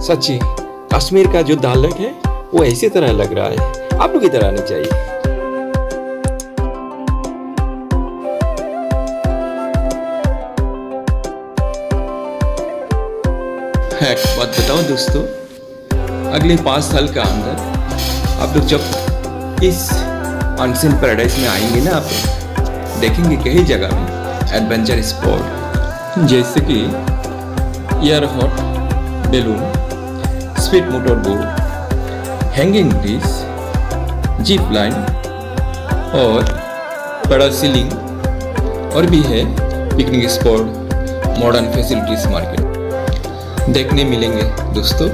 सच्ची कश्मीर का जो दाल लेक है वो ऐसी तरह लग रहा है, आप लोग की तरह आनी चाहिए। एक बात बताओ दोस्तों, अगले 5 साल के अंदर आप लोग जब इस अनसीन पैराडाइज में आएंगे ना, आप देखेंगे कई जगह में एडवेंचर स्पॉट जैसे कि air hot balloon, speed motor boat, hanging bridge, jeep line और पैरासीलिंग और भी है picnic spot, modern facilities market देखने मिलेंगे दोस्तों।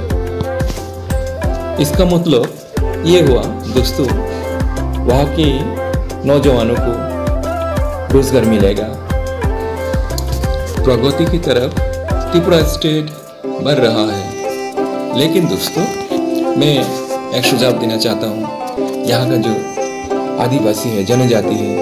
इसका मतलब ये हुआ दोस्तों, वहाँ के नौजवानों को रोजगार मिलेगा। प्रगति की तरफ त्रिपुरा स्टेट बढ़ रहा है। लेकिन दोस्तों मैं एक सुझाव देना चाहता हूँ, यहाँ का जो आदिवासी है, जनजाति है,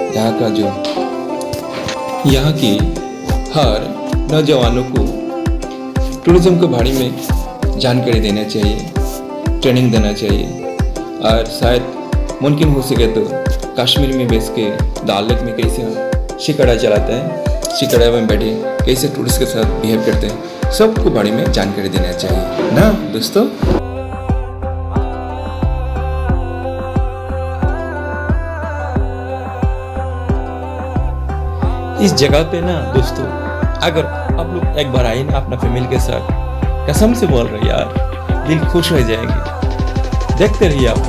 यहाँ की हर नौजवानों को टूरिज्म के बारे में जानकारी देना चाहिए, ट्रेनिंग देना चाहिए और शायद मुमकिन हो सके तो कश्मीर में बेच के दाल लेक में कैसे शिकारा चलाते हैं, शिकारा में बैठे कैसे टूरिस्ट के साथ बिहेव करते हैं, सबको बारे में जानकारी देना चाहिए ना दोस्तों। इस जगह पे ना दोस्तों, अगर आप लोग एक बार आए ना अपना फैमिली के साथ, कसम से बोल रहे यार, दिल खुश हो जाएंगे। देखते रहिए आप।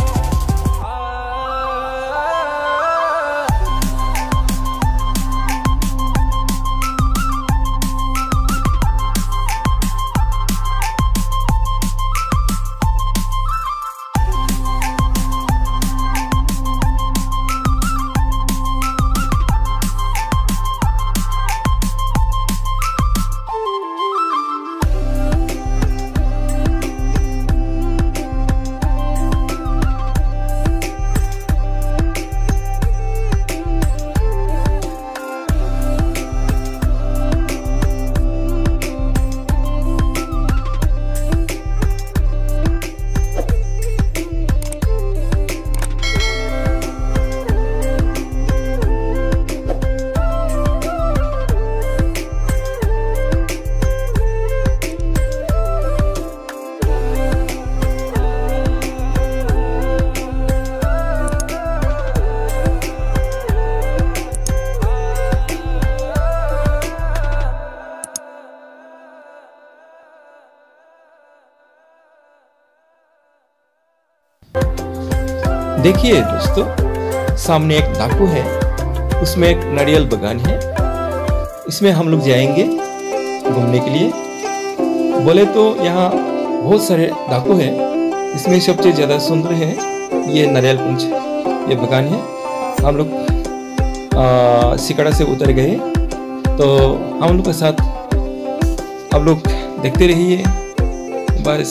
देखिए दोस्तों, सामने एक डाकू है, उसमें एक नारियल बागान है। इसमें हम लोग जाएंगे घूमने के लिए। बोले तो यहाँ बहुत सारे डाकू है, इसमें सबसे ज़्यादा सुंदर है ये नारियल पुंज, ये बागान है। हम लोग सिकड़ा से उतर गए, तो हम लोग के साथ आप लोग देखते रहिए बस।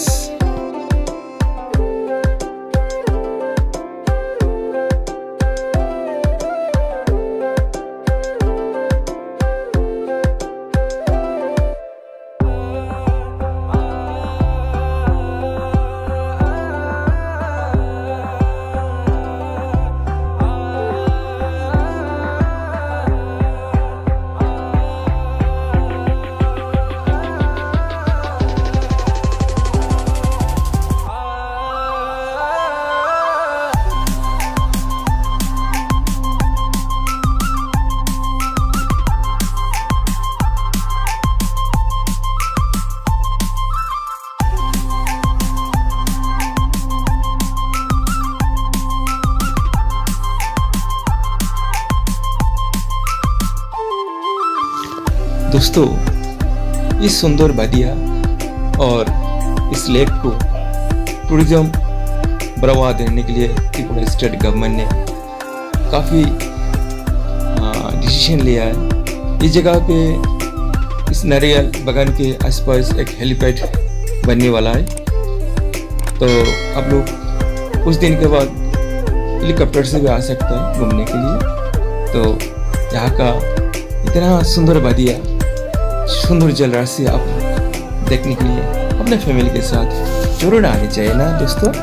दोस्तों, इस सुंदर वादिया और इस लेक को टूरिज्म बढ़ावा देने के लिए त्रिपुरा स्टेट गवर्नमेंट ने काफ़ी डिसीजन लिया है। इस जगह पे इस नारियल बागान के आसपास एक हेलीपैड बनने वाला है, तो आप लोग कुछ दिन के बाद हेलीकॉप्टर से भी आ सकते हैं घूमने के लिए। तो यहाँ का इतना सुंदर वादिया, सुंदर जल राशि आप देखने के लिए अपने फैमिली के साथ जरूर आनी चाहिए ना दोस्तों।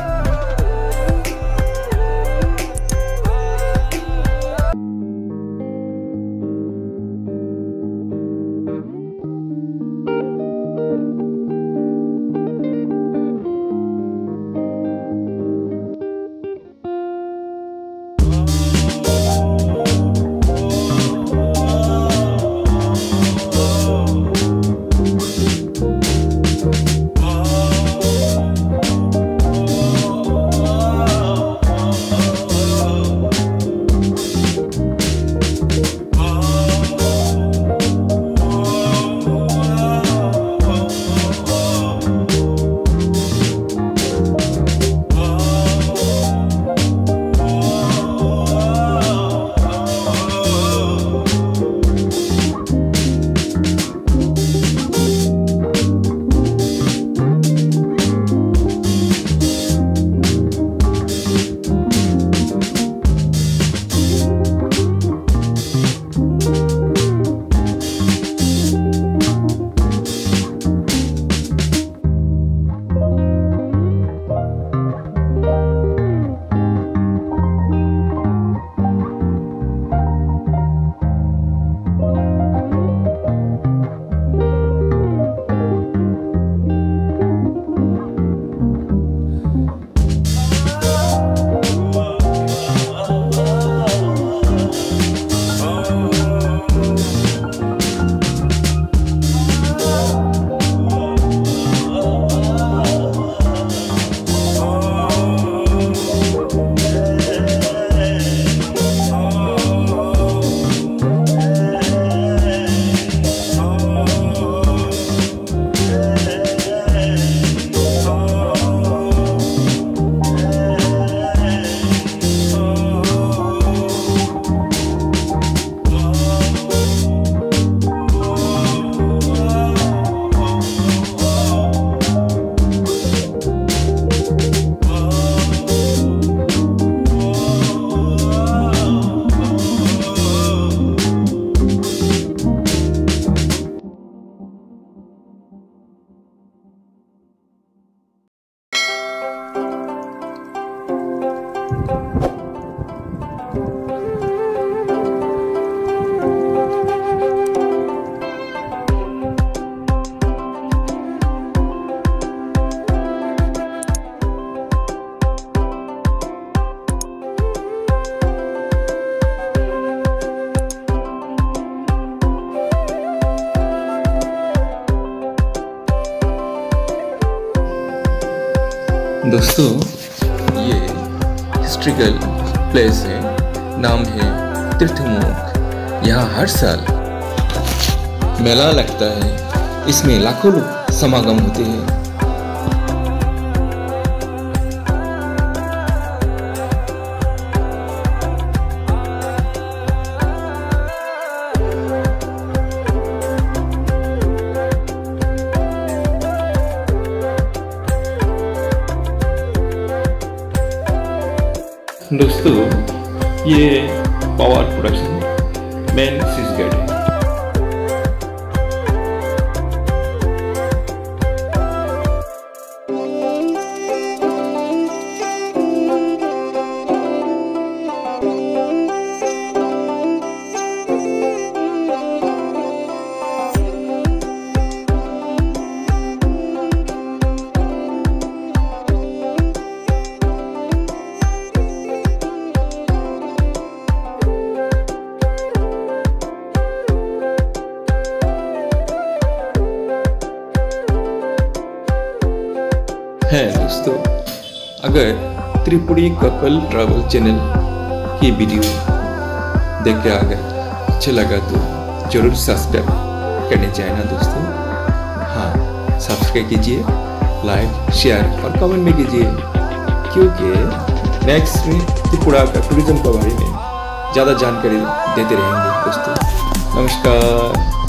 दोस्तों ये हिस्ट्रिकल प्लेस है, नाम है तीर्थमुख। यहाँ हर साल मेला लगता है, इसमें लाखों लोग समागम होते हैं। दोस्तों ये पावर प्रोडक्शन मेन स्विच है। है दोस्तों, अगर त्रिपुरी कपल ट्रैवल चैनल की वीडियो देख के अगर अच्छा लगा तो जरूर सब्सक्राइब करने चाहिए ना दोस्तों। हाँ, सब्सक्राइब कीजिए, लाइक शेयर और कमेंट में कीजिए, क्योंकि नेक्स्ट में त्रिपुरा का टूरिज्म के बारे में ज़्यादा जानकारी देते रहेंगे दोस्तों। नमस्कार।